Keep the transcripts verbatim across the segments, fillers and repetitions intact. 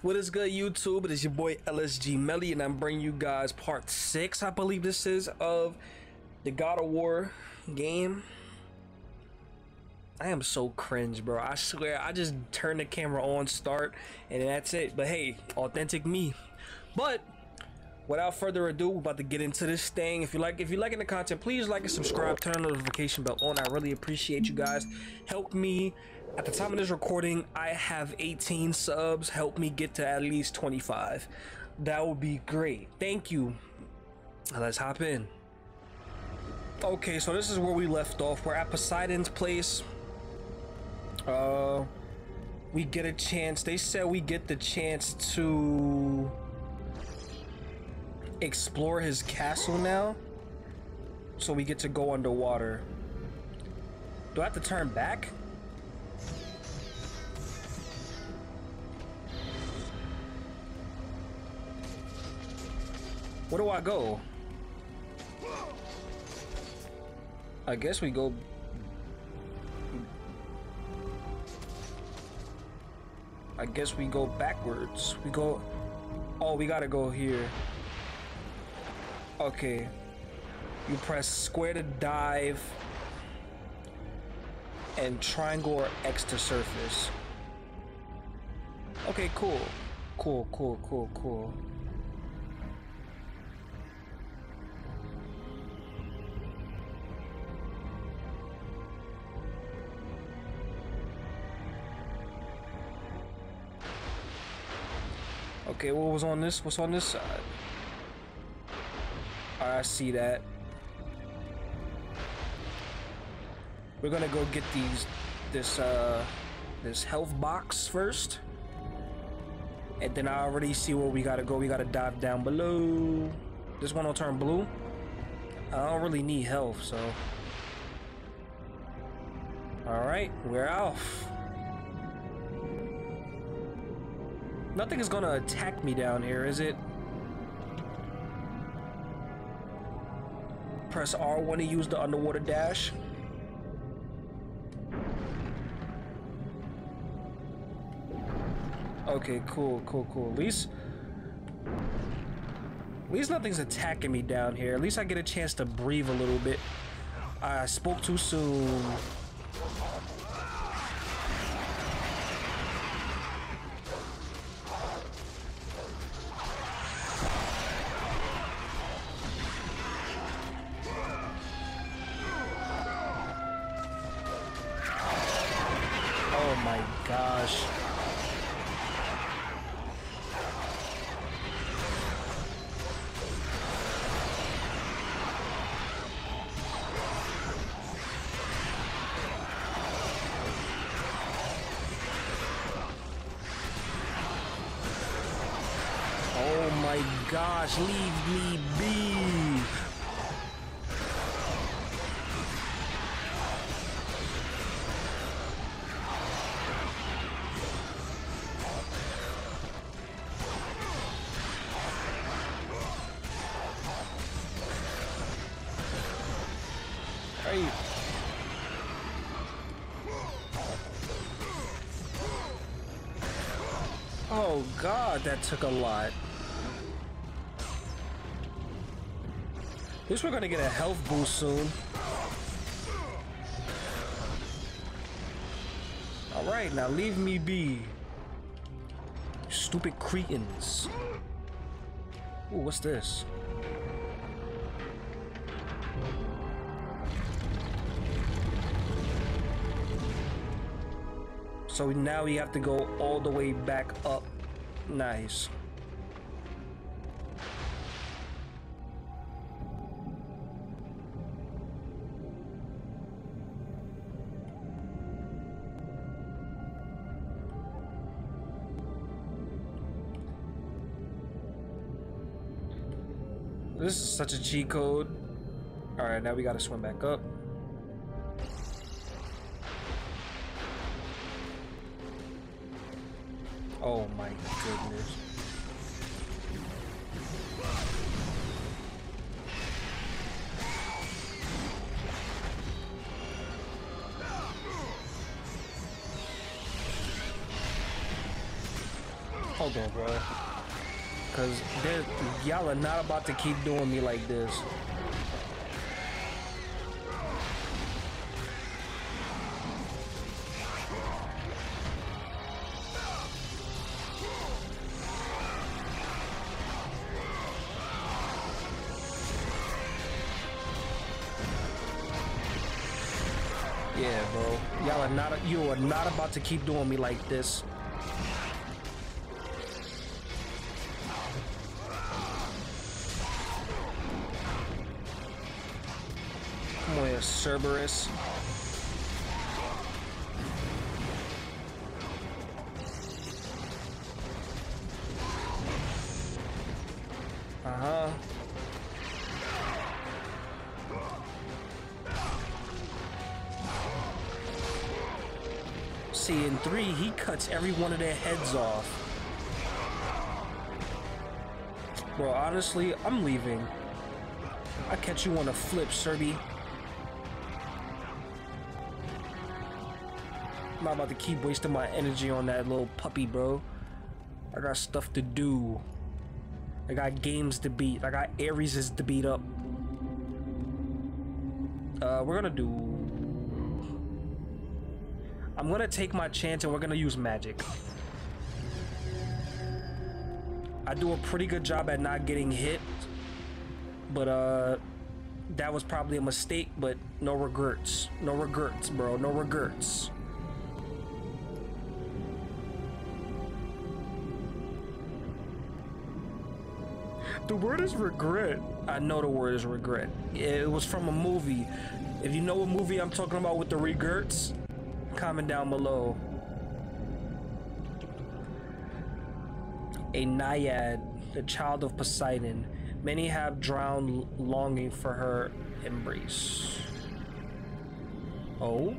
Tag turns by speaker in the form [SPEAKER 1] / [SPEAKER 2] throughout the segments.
[SPEAKER 1] What is good, YouTube? It is your boy L S G Melly, and I'm bringing you guys part six, I believe this is, of the God of War game. I am so cringe, bro. I swear, I just turn the camera on, start, and that's it. But hey, authentic me. But without further ado, we're about to get into this thing. If you like, if you're liking the content, please like and subscribe. Turn the notification bell on. I really appreciate you guys. Help me. At the time of this recording, I have eighteen subs. Help me get to at least twenty-five. That would be great. Thank you. Now let's hop in. Okay, so this is where we left off. We're at Poseidon's place. Uh, we get a chance. They said we get the chance to explore his castle now. So we get to go underwater. Do I have to turn back? Where do I go? I guess we go. I guess we go backwards. We go. Oh, we gotta go here. Okay. You press square to dive, and triangle or X to surface. Okay, cool. Cool, cool, cool, cool. Okay, what was on this? What's on this side? I see that. We're gonna go get these, this, uh, this health box first, and then I already see where we gotta go. We gotta dive down below. This one will turn blue. I don't really need health, so. All right, we're off. Nothing is gonna attack me down here, is it? Press R one to use the underwater dash. Okay, cool, cool, cool. At least, at least nothing's attacking me down here. At least I get a chance to breathe a little bit. I spoke too soon. Oh my gosh. Oh my gosh, leave me be. Hey. Oh God, that took a lot. At least we're gonna get a health boost soon. Alright, now leave me be. Stupid cretins. Ooh, what's this? So now we have to go all the way back up. Nice. This is such a cheat code. All right, now we gotta swim back up. Oh my goodness. Hold on, bro. Cause y'all are not about to keep doing me like this. Yeah, bro. Y'all are not, you are not about to keep doing me like this. Come on here, Cerberus. Uh-huh. See, in three, he cuts every one of their heads off. Bro, honestly, I'm leaving. I catch you on a flip, Serby. I'm not about to keep wasting my energy on that little puppy, bro. I got stuff to do. I got games to beat. I got Ares to beat up. Uh, we're gonna do... I'm gonna take my chance and we're gonna use magic. I do a pretty good job at not getting hit, but uh, that was probably a mistake, but no regrets. No regrets, bro. No regrets. The word is regret. I know the word is regret. It was from a movie. If you know what movie I'm talking about with the regrets, comment down below. A naiad, the child of Poseidon. Many have drowned longing for her embrace. Oh?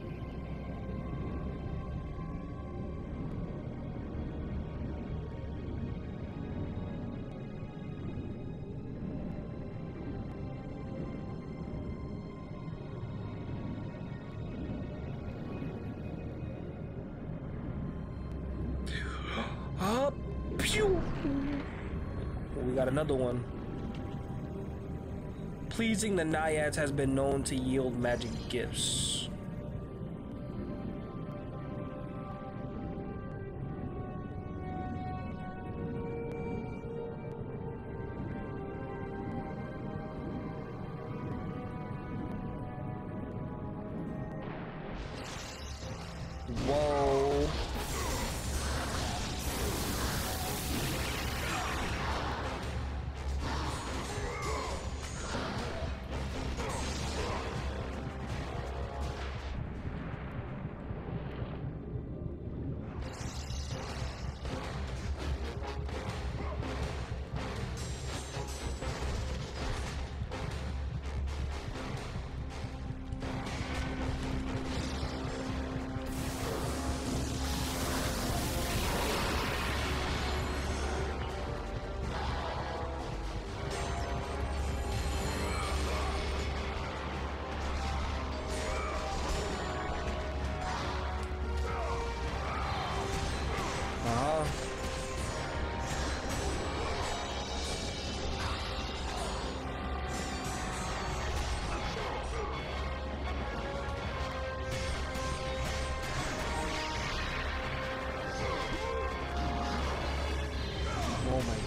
[SPEAKER 1] Uh, pew! We got another one. Pleasing the naiads has been known to yield magic gifts. Whoa. Oh my.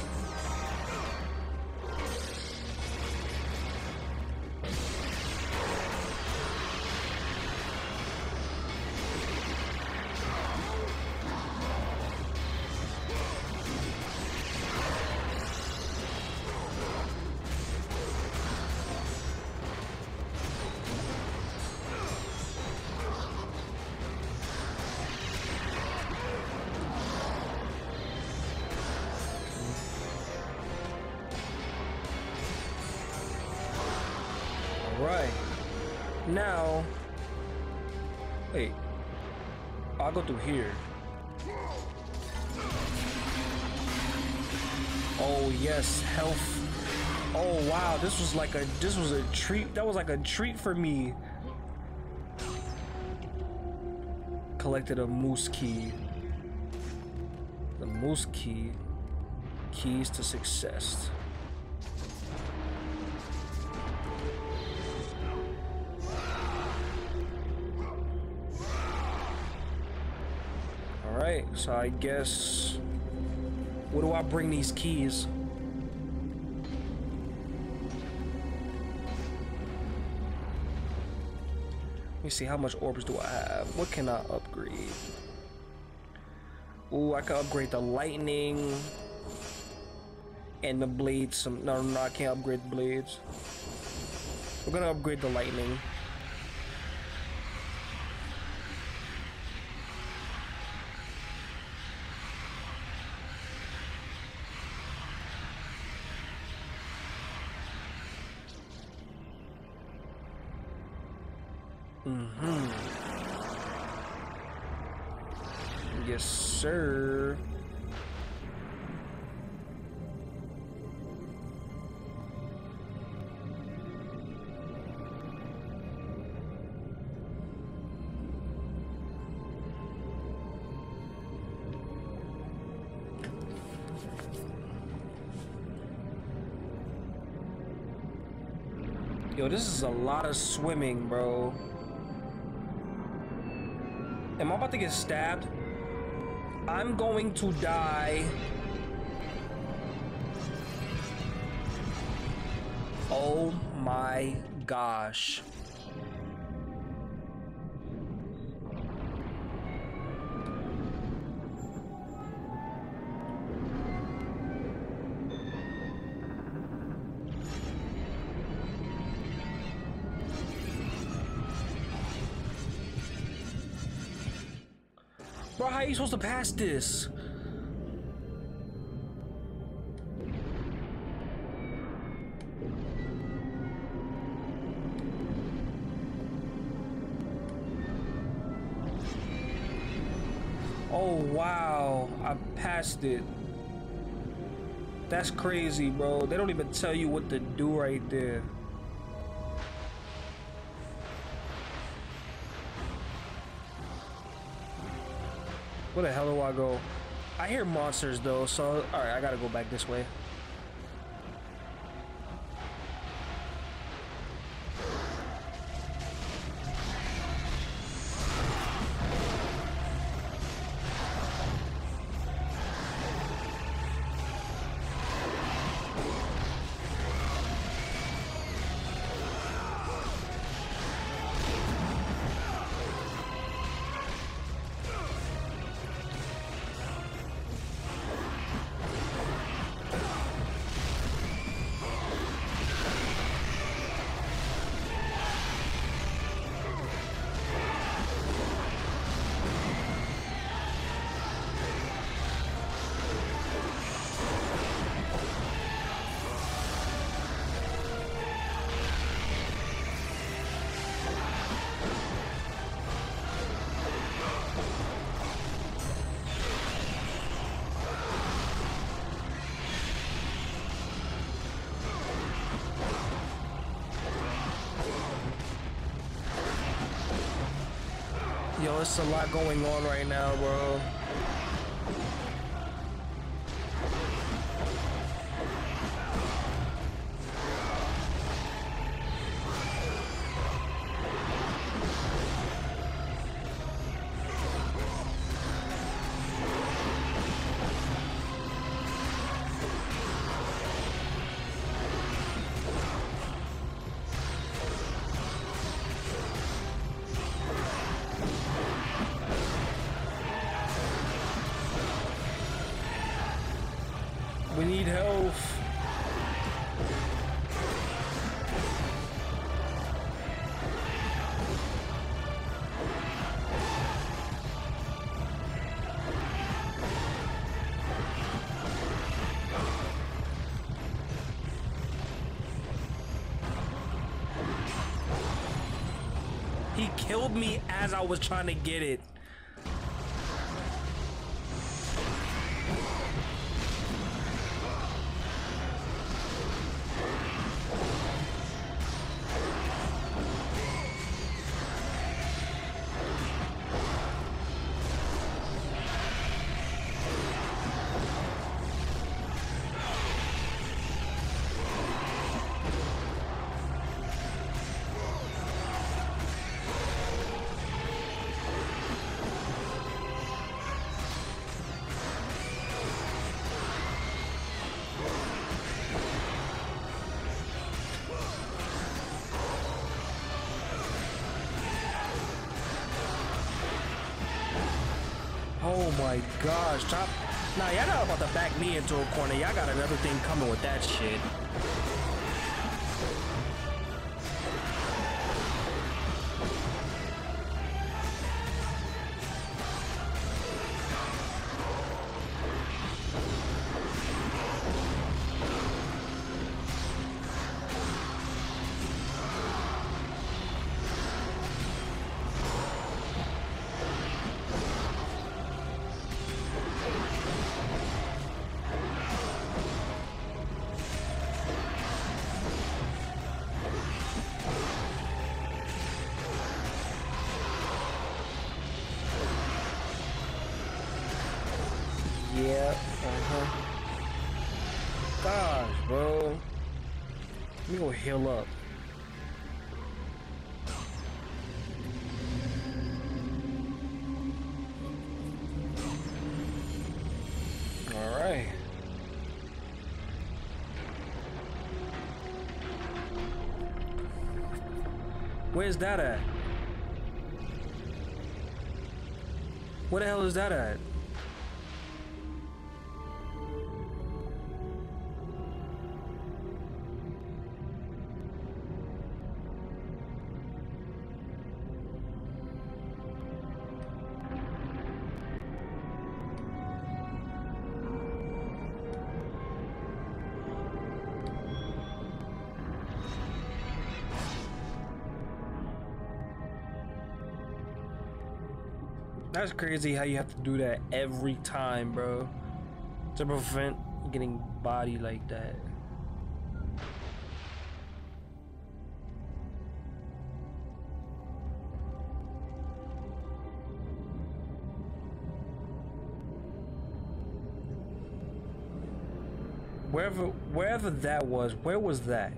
[SPEAKER 1] Right. Now, wait, I'll go through here. Oh yes, health. Oh wow, this was like a, this was a treat. That was like a treat for me. Collected a moose key. The moose key. Keys to success. Alright, so I guess... What do I bring these keys? Let me see, how much orbs do I have? What can I upgrade? Ooh, I can upgrade the lightning and the blades. Some no, no, I can't upgrade the blades. We're gonna upgrade the lightning. Mm-hmm. Yes, sir. Yo, this is a lot of swimming, bro. Am I about to get stabbed? I'm going to die. Oh my gosh. Bro, how are you supposed to pass this? Oh wow, I passed it. That's crazy, bro. They don't even tell you what to do right there. Where the hell do I go? I hear monsters though, so alright, I gotta go back this way. Yo, it's a lot going on right now, bro. We need health. He killed me as I was trying to get it. Oh my gosh, top. Nah, y'all not about to back me into a corner. Y'all got another thing coming with that shit. Yeah, uh-huh. Gosh, bro. Let me go heal up. Alright. Where's that at? Where the hell is that at? That's crazy how you have to do that every time, bro, to prevent getting bodied like that. Wherever, wherever that was, where was that?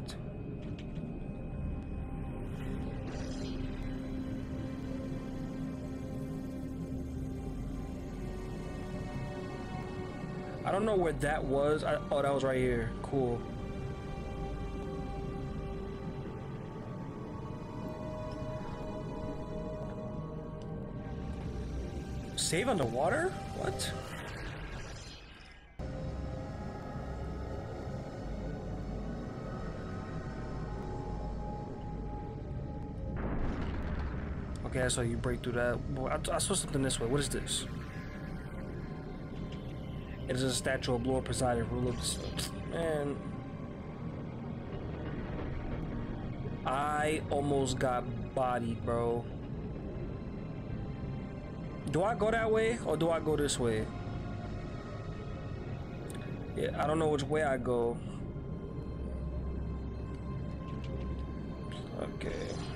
[SPEAKER 1] I don't know where that was. I, oh, that was right here. Cool. Save underwater? What? Okay, so you break through that. Boy, I, I saw something this way. What is this? It is a statue of Lord Poseidon, ruler of the sea. Man, I almost got bodied, bro. Do I go that way or do I go this way? Yeah, I don't know which way I go. Okay.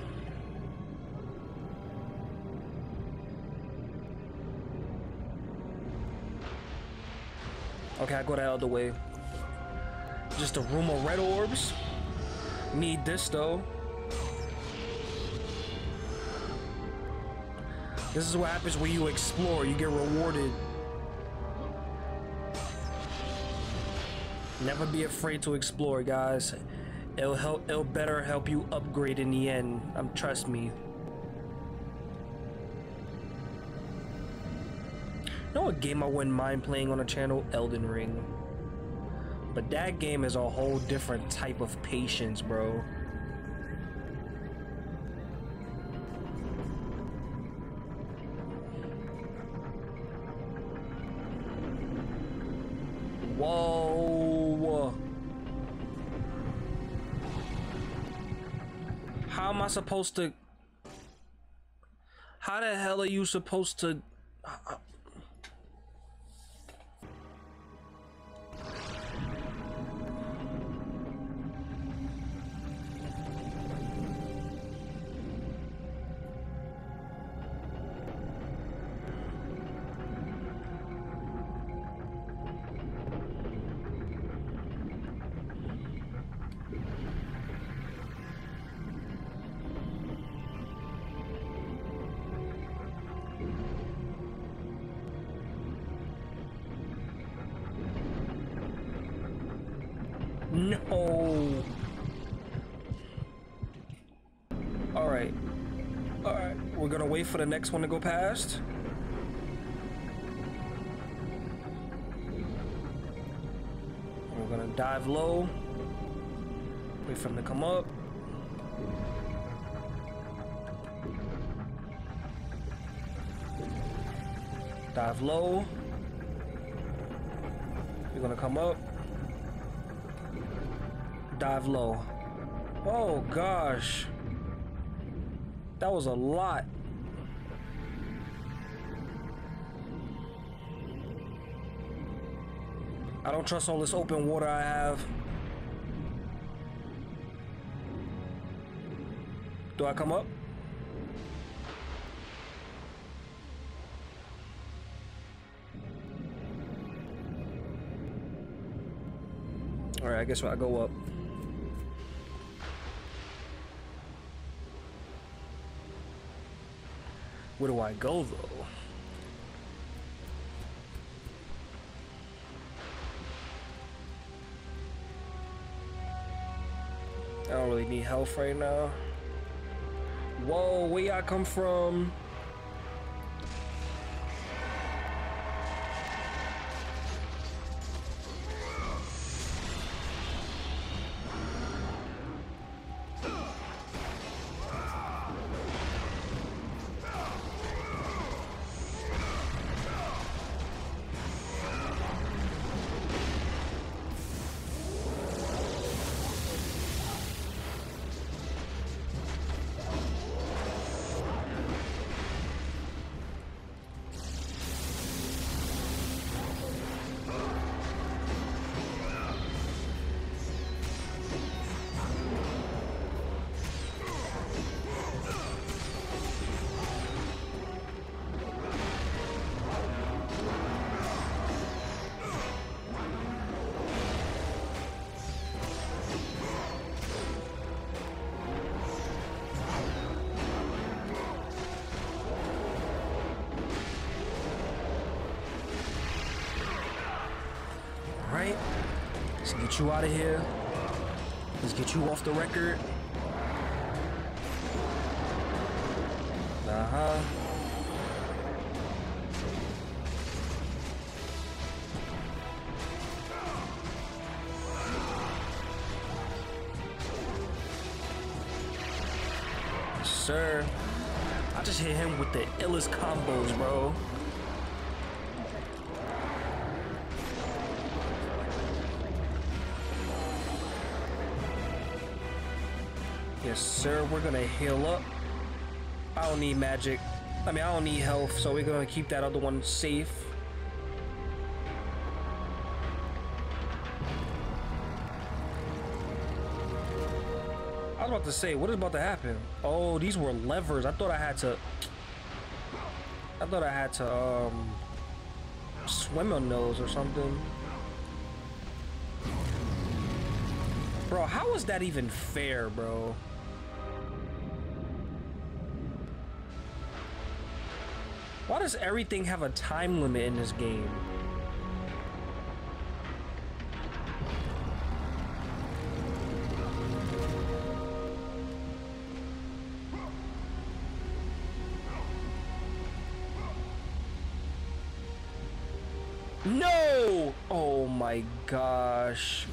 [SPEAKER 1] Okay, I go the other way. Just a room of red orbs. Need this though. This is what happens when you explore. You get rewarded. Never be afraid to explore, guys. It'll help. It'll better help you upgrade in the end. Um, trust me. You know what game I wouldn't mind playing on a channel? Elden Ring. But that game is a whole different type of patience, bro. Whoa. How am I supposed to... How the hell are you supposed to... Uh, No. All right. All right. We're gonna wait for the next one to go past. We're gonna dive low. Wait for him to come up. Dive low. You're gonna come up. Dive low. Oh gosh. That was a lot. I don't trust all this open water I have. Do I come up? All right, I guess I go up. Where do I go though? I don't really need health right now. Whoa, where y'all come from? Right, let's get you out of here. Let's get you off the record. Uh-huh. Yes, sir. I just hit him with the illest combos, bro. Yes, sir. We're gonna heal up. I don't need magic. I mean, I don't need health, so we're gonna keep that other one safe. I was about to say, what is about to happen? Oh, these were levers. I thought I had to. I thought I had to um swim on those or something. Bro, how is that even fair, bro? Why does everything have a time limit in this game? No! Oh my gosh.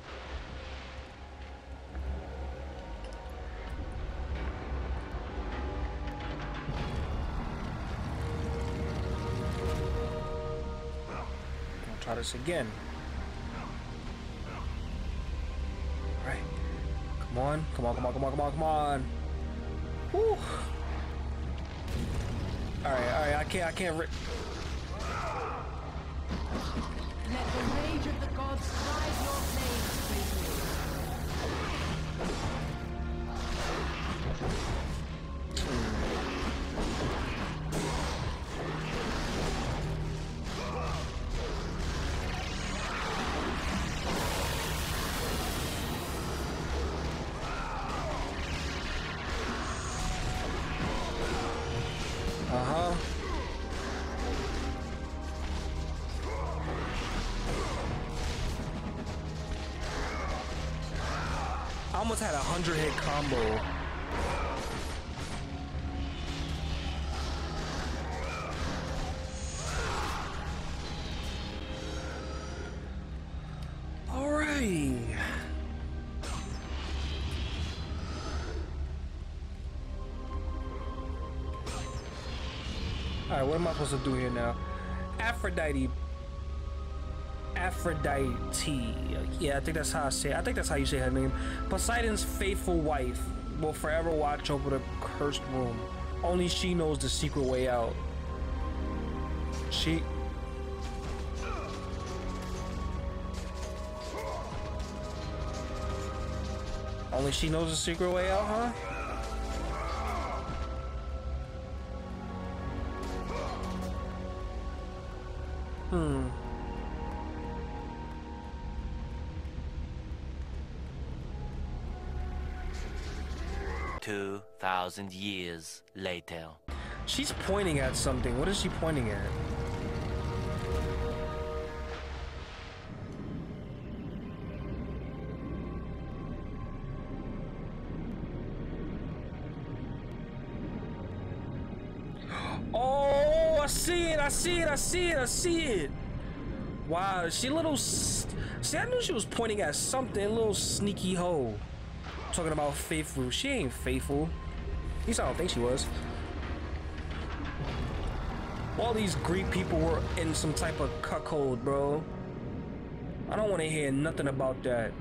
[SPEAKER 1] Try this again. All right. Come on. Come on, come on, come on, come on, come on. Woo. All right, all right. I can't, I can't. Ri
[SPEAKER 2] Let the rage of the gods drive your flames,
[SPEAKER 1] Uh-huh. I almost had a hundred hit combo. All right. Alright, what am I supposed to do here now? Aphrodite. Aphrodite. Yeah, I think that's how I say it. I think that's how you say her name. Poseidon's faithful wife will forever watch over the cursed room. Only she knows the secret way out. She... Only she knows the secret way out, huh? Hmm.
[SPEAKER 3] Two thousand years later.
[SPEAKER 1] She's pointing at something. What is she pointing at? Oh, I see it. I see it. I see it. I see it. Wow, she a little... See, I knew she was pointing at something. A little sneaky hoe. Talking about faithful. She ain't faithful. At least I don't think she was. All these Greek people were in some type of cuckold, bro. I don't want to hear nothing about that.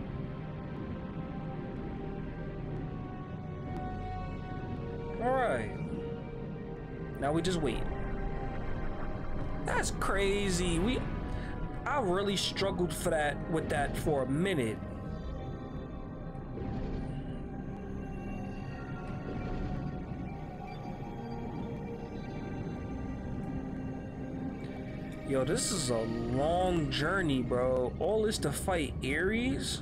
[SPEAKER 1] Alright. Now we just wait. That's crazy. We... I really struggled for that with that for a minute. Yo, this is a long journey, bro. All this to fight Ares?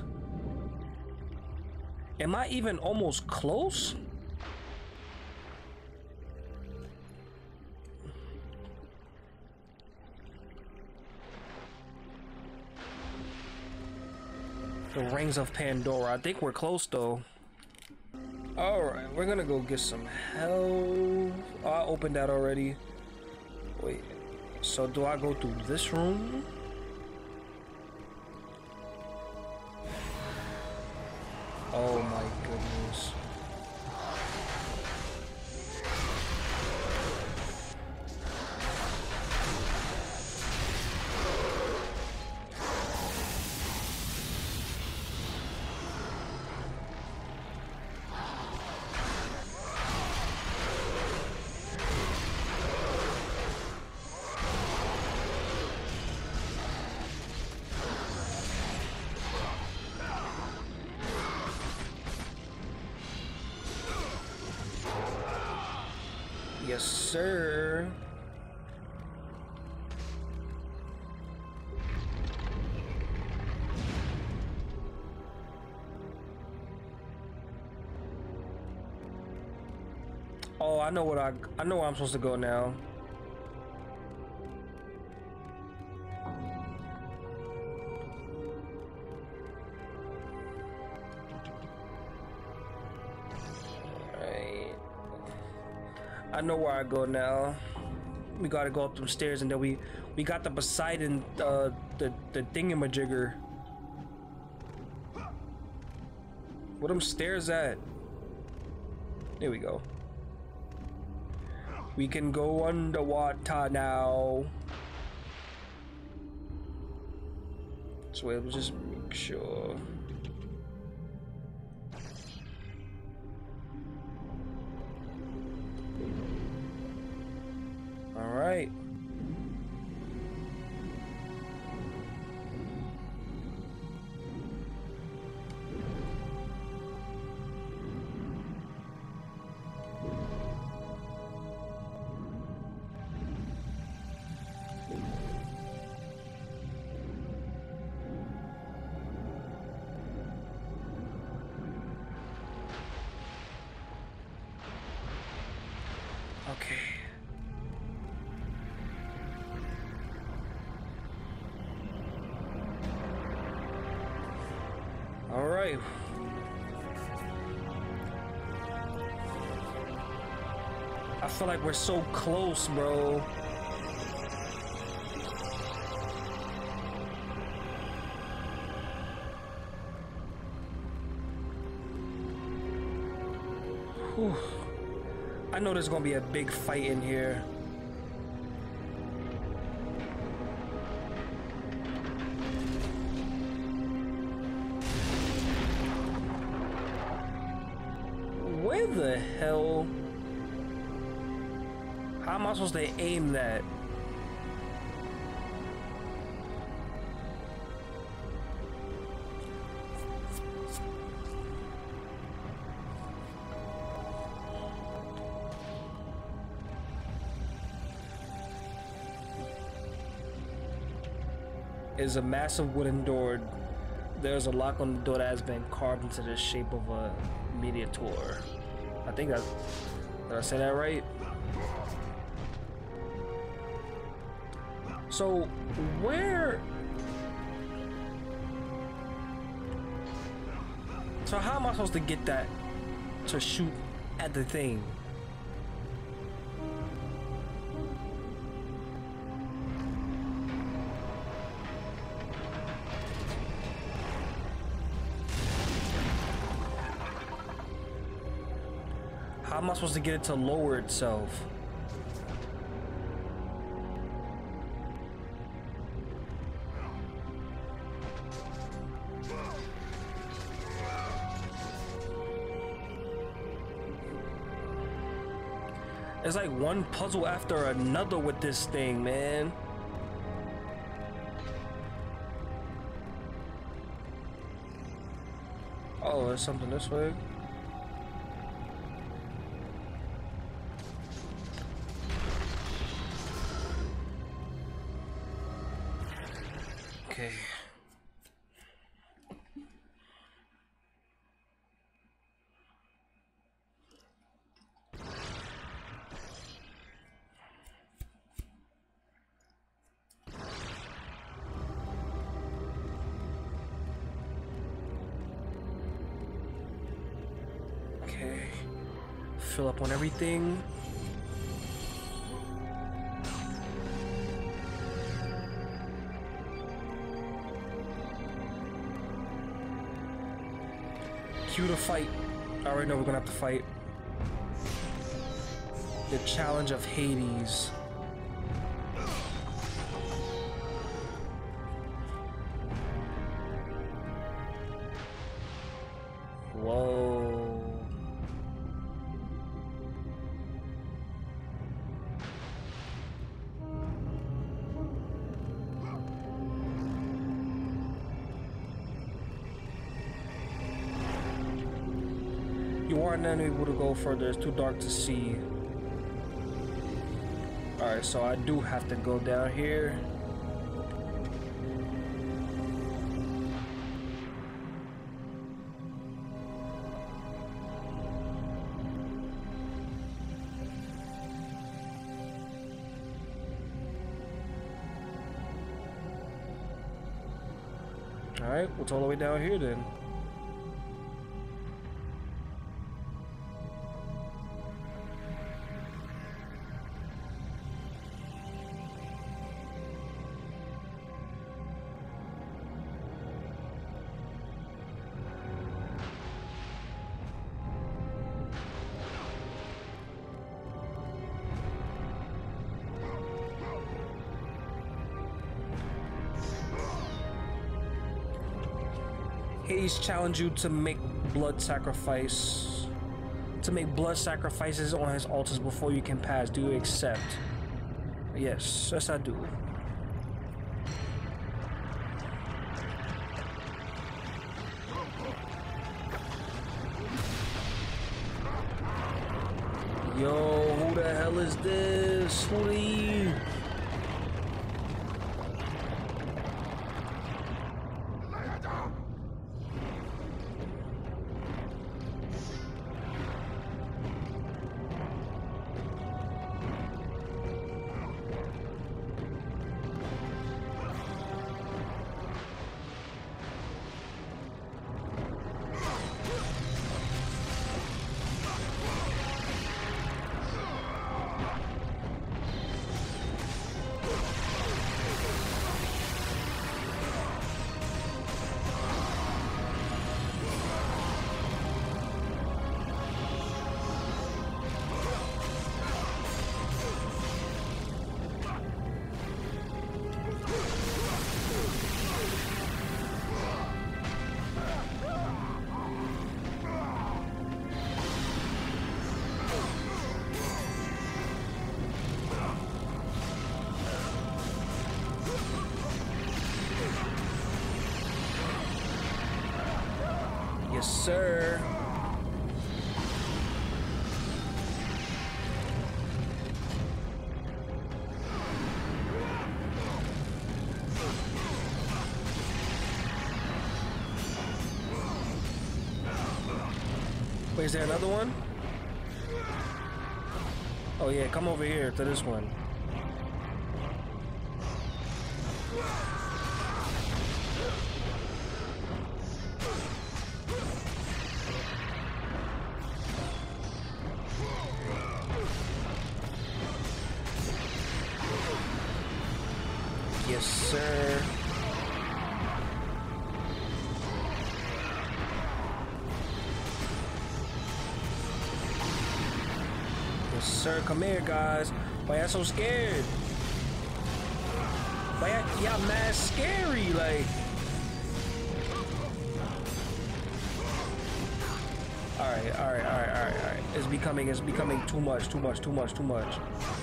[SPEAKER 1] Am I even almost close? The Rings of Pandora. I think we're close, though. Alright, we're gonna go get some health. Oh, I opened that already. Wait. So do I go through this room? Oh my goodness. Yes, sir. Oh, I know what I I know where I'm supposed to go now. I know where I go now. We gotta go up them stairs, and then we we got the Poseidon, uh, the the thingamajigger. Where them stairs at? There we go. We can go underwater now. So we'll just make sure. All right. Okay. All right. I feel like we're so close, bro. Whew. I know there's gonna be a big fight in here. the hell? How am I supposed to aim that? Is a massive wooden door. There's a lock on the door that has been carved into the shape of a miniature. I think that, did I say that right? So where? So how am I supposed to get that to shoot at the thing? How am I supposed to get it to lower itself? It's like one puzzle after another with this thing, man. Oh, there's something this way. Okay. Okay. Fill up on everything. Cue to fight. I already know we're gonna have to fight. The challenge of Hades. Whoa. You aren't able to go further, it's too dark to see. Alright, so I do have to go down here. Alright, what's all the way down here then? Hades challenge you to make blood sacrifice, to make blood sacrifices on his altars before you can pass. Do you accept? Yes, yes I do. Yo, who the hell is this? Who are you? Yes, sir. Wait, is there another one? Oh yeah, come over here to this one. Yes, sir. Yes, sir. Come here, guys. Why y'all so scared? Why y'all, y'all mad scary? Like, all right, all right, all right, all right, all right. It's becoming, it's becoming too much, too much, too much, too much.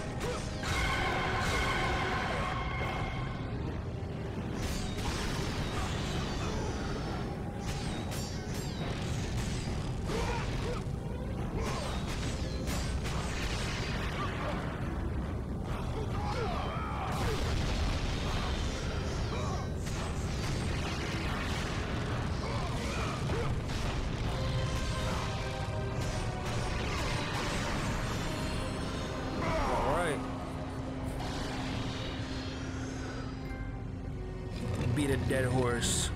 [SPEAKER 1] Beat a dead horse.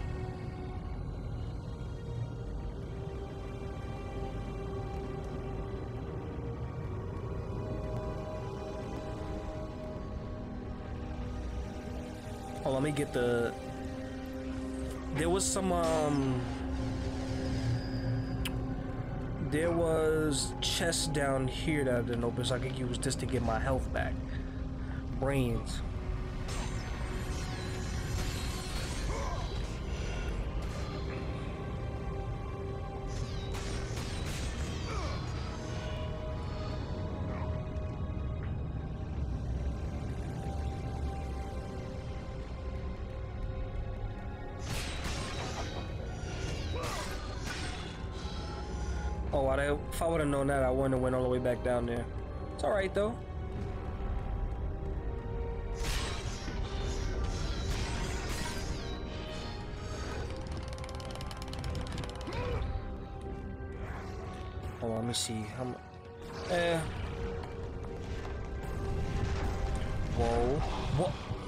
[SPEAKER 1] Oh, let me get the... There was some, um... There was chests down here that I didn't open, so I could use this to get my health back. Brains. Oh, I, if I would have known that, I wouldn't have went all the way back down there. It's all right, though. Hold on, let me see. I'm, eh. Whoa. What?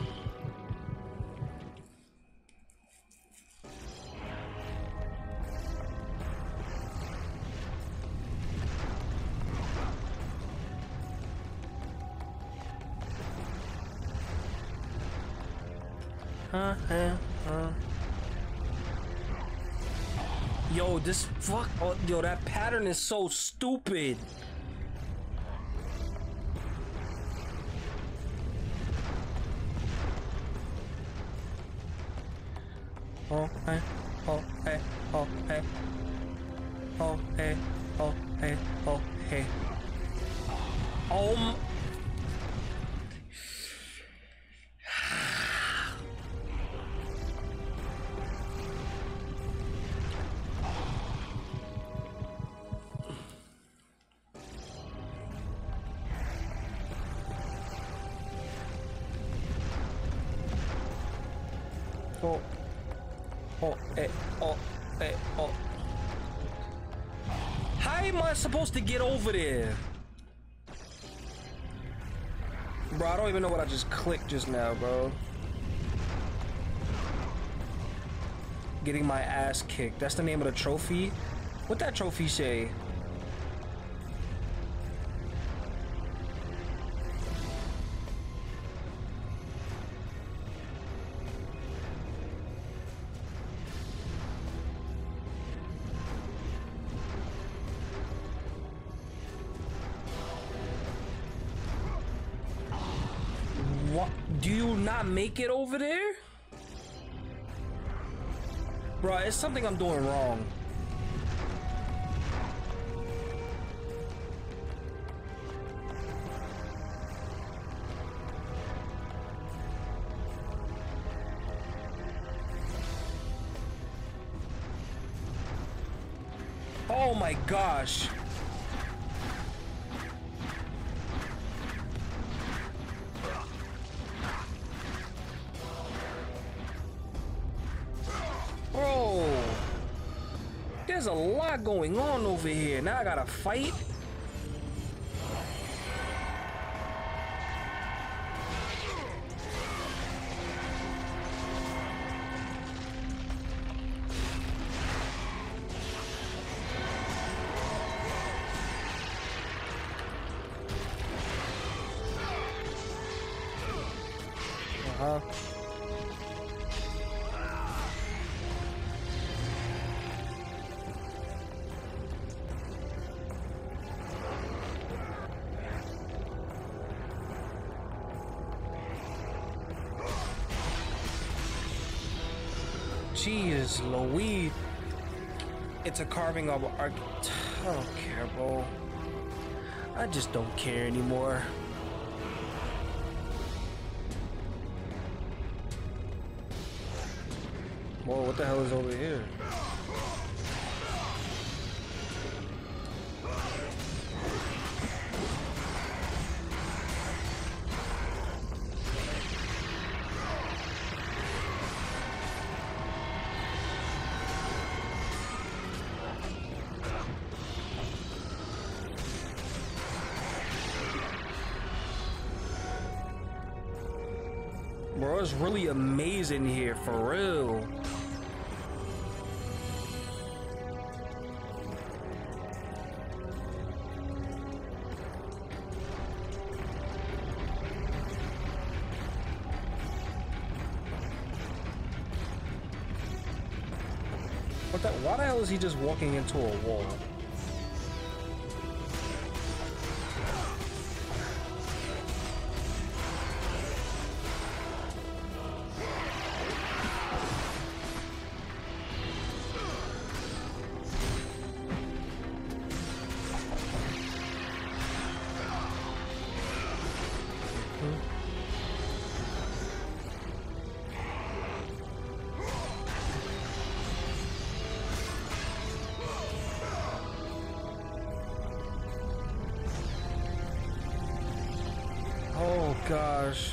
[SPEAKER 1] Huh, huh, huh. Yo, this fuck. Oh, yo, that pattern is so stupid. Oh, hey, oh, hey, oh, hey. Oh, hey, oh, hey, oh, hey. Oh, oh, oh, eh, oh, eh, oh. How am I supposed to get over there? Bro, I don't even know what I just clicked just now, bro. Getting my ass kicked. That's the name of the trophy? What that trophy say? What? Do you not make it over there? Bro, it's something I'm doing wrong. Oh my gosh. Bro, there's a lot going on over here. Now I gotta fight. Uh-huh. Jeez Louise. It's a carving of arch. I don't care, bro. I just don't care anymore. Whoa, what the hell is over here? Bro, it's really amazing here, for real. What the, why the hell is he just walking into a wall? Oh gosh.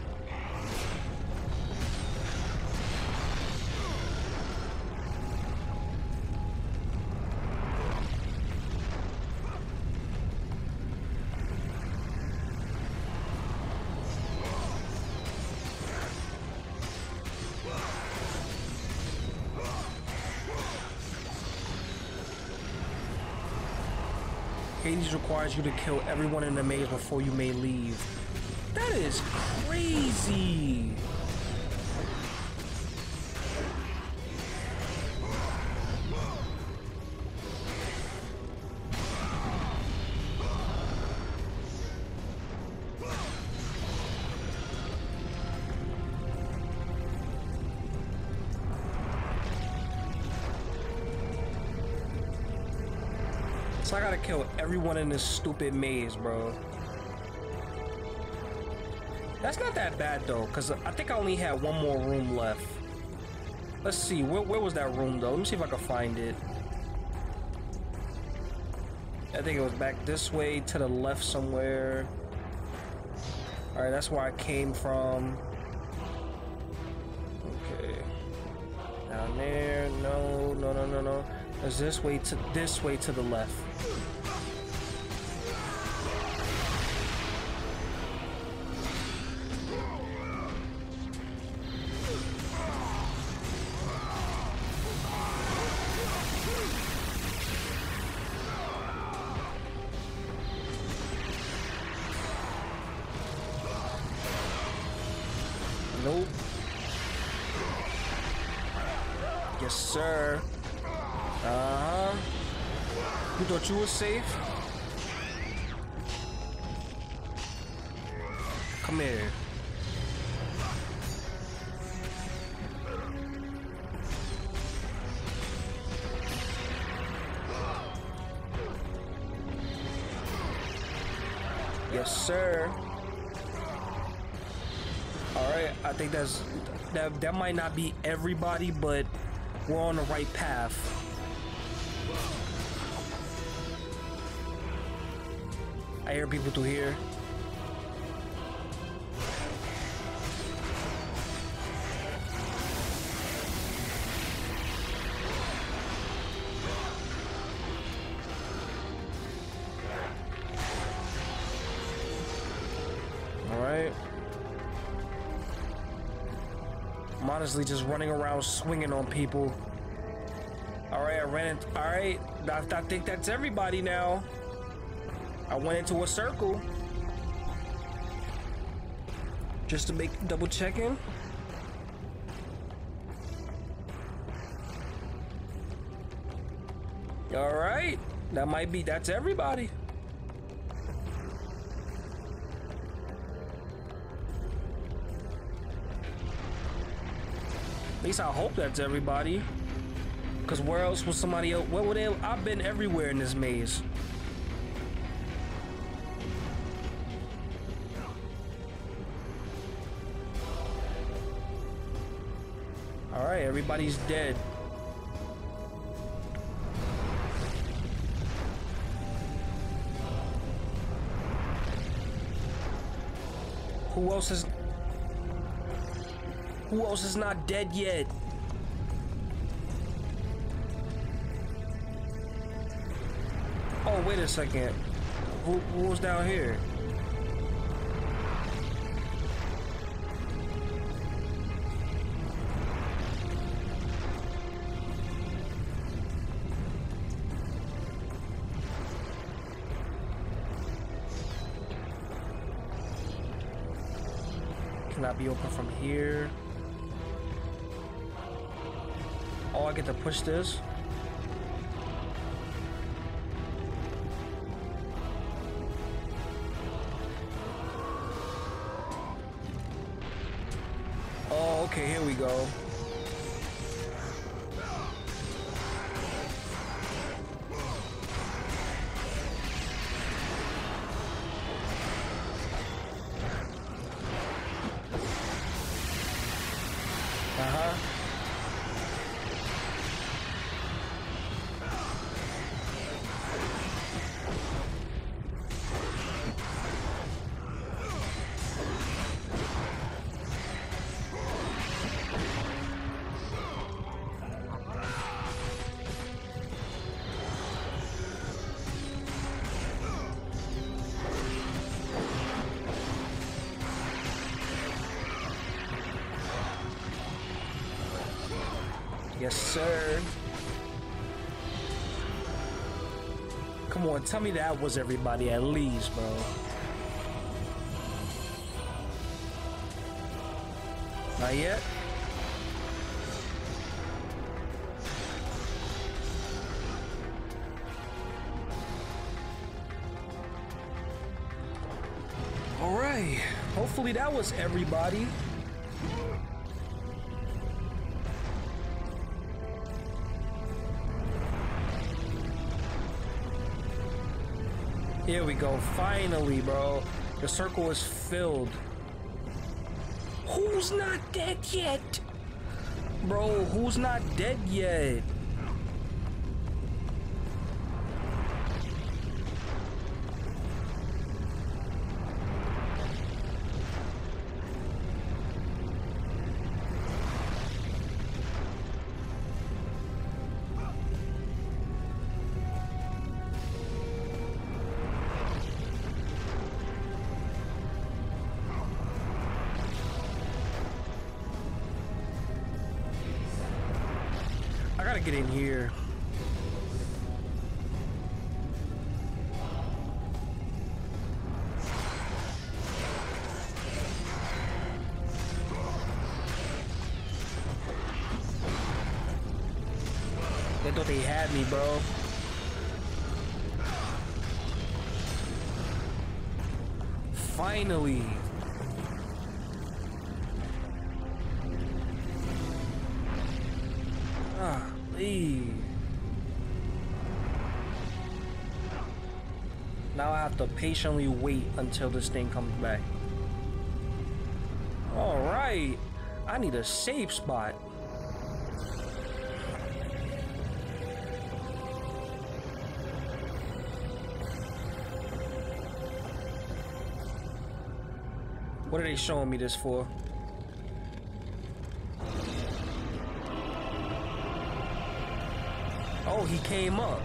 [SPEAKER 1] Hades requires you to kill everyone in the maze before you may leave. That is crazy. So I gotta kill everyone in this stupid maze, bro. That's not that bad though, because I think I only had one more room left. Let's see, where, where was that room though? Let me see if I can find it. I think it was back this way to the left somewhere. Alright, that's where I came from. Okay. Down there, no, no, no, no, no. There's this way to this way to the left. Nope. Yes, sir. Uh-huh. You thought you were safe? Come here. Yes, sir. Alright, I think that's that that might not be everybody, but we're on the right path. I hear people through here. Alright. I'm honestly just running around swinging on people. Alright, I ran it. Alright, I, I think that's everybody now. I went into a circle. Just to make double checking. Alright, that might be, that's everybody. At least I hope that's everybody. Cause where else was somebody else? Where would they? I've been everywhere in this maze. All right, everybody's dead. Who else is? Who else is not dead yet? Oh, wait a second. Who, who was down here? Cannot be open from here. Oh, I get to push this. Oh, okay, here we go. Uh-huh. Yes, sir. Come on, tell me that was everybody at least, bro. Not yet? All right. Hopefully that was everybody. Here we go, finally, bro. The circle is filled. Who's not dead yet? Bro, who's not dead yet? I gotta get in here. They thought they had me, bro. Finally. Ah, leave. Now I have to patiently wait until this thing comes back. All right. I need a safe spot. What are they showing me this for? Oh, he came up.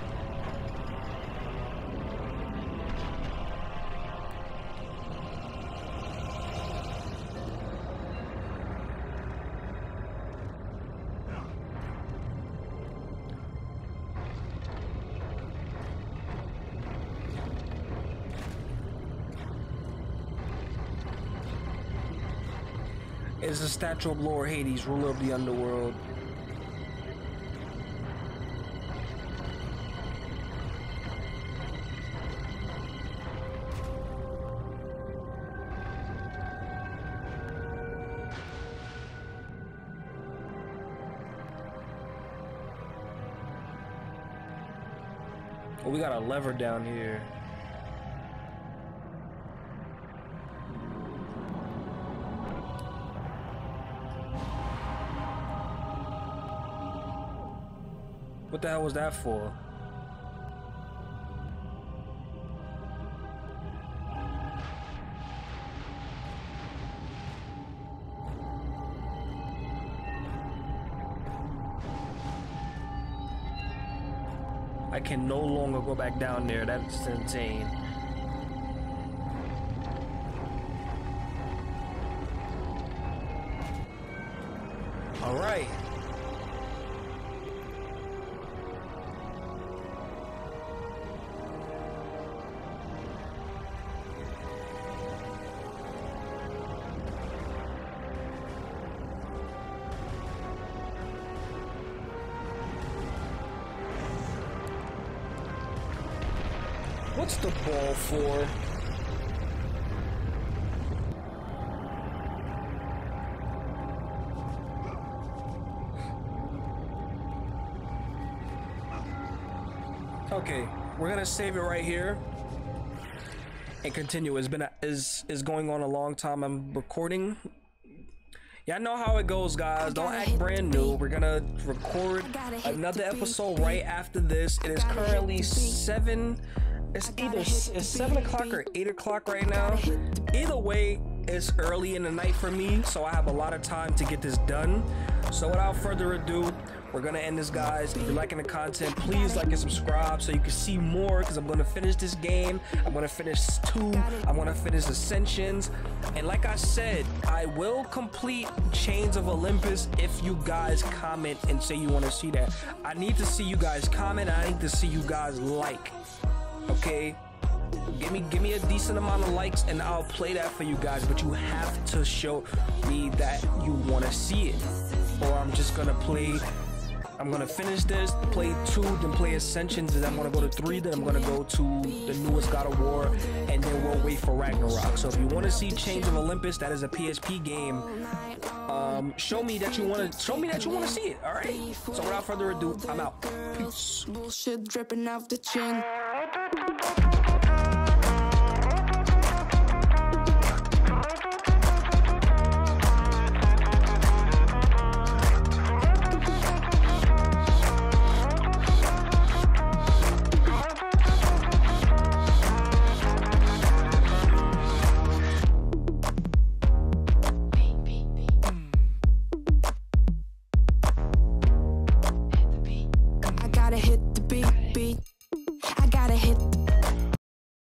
[SPEAKER 1] Is the statue of Lord Hades, ruler of the underworld. Oh, we got a lever down here. What the hell was that for? I can no longer go back down there. That's insane. All right. What's the ball for? Okay, we're gonna save it right here and continue. It's been a, is is going on a long time. I'm recording. Y'all know how it goes, guys. Don't act brand new. We're gonna record another episode right after this. It is currently seven. It's either it's seven o'clock or eight o'clock right now. Either way, it's early in the night for me, so I have a lot of time to get this done. So without further ado, we're gonna end this, guys. If you're liking the content, please like and subscribe so you can see more, because I'm gonna finish this game. I'm gonna finish two. I'm gonna finish Ascensions, and like I said, I will complete Chains of Olympus if you guys comment and say you want to see that. I need to see you guys comment. I need to see you guys like. Okay, give me give me a decent amount of likes and I'll play that for you guys, but you have to show me that you want to see it, or I'm just gonna play. I'm gonna finish this, play two, then play Ascensions, and I'm gonna go to three, then I'm gonna go to the newest God of War, and then we'll wait for Ragnarok. So if you want to see Chains of Olympus, that is a P S P game. Um, show me that you want to. Show me that you want to see it. All right. So without further ado, I'm out. Peace.
[SPEAKER 4] Bullshit dripping off the chin. I gotta hit the beat, beat. I gotta hit the